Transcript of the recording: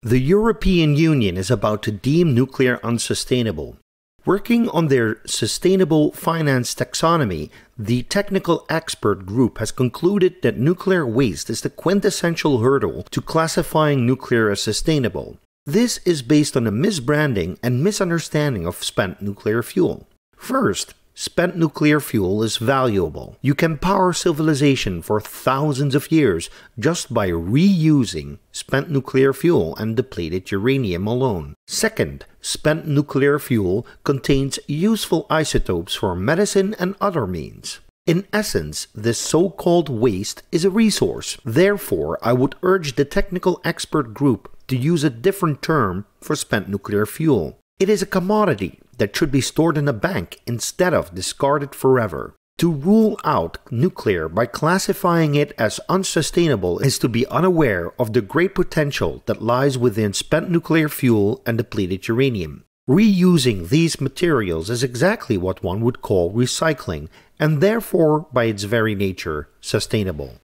The European Union is about to deem nuclear unsustainable. Working on their sustainable finance taxonomy, the technical expert group has concluded that nuclear waste is the quintessential hurdle to classifying nuclear as sustainable. This is based on a misbranding and misunderstanding of spent nuclear fuel. First, spent nuclear fuel is valuable. You can power civilization for thousands of years just by reusing spent nuclear fuel and depleted uranium alone. Second, spent nuclear fuel contains useful isotopes for medicine and other means. In essence, this so-called waste is a resource. Therefore, I would urge the technical expert group to use a different term for spent nuclear fuel. It is a commodity that should be stored in a bank instead of discarded forever. To rule out nuclear by classifying it as unsustainable is to be unaware of the great potential that lies within spent nuclear fuel and depleted uranium. Reusing these materials is exactly what one would call recycling, and therefore, by its very nature, sustainable.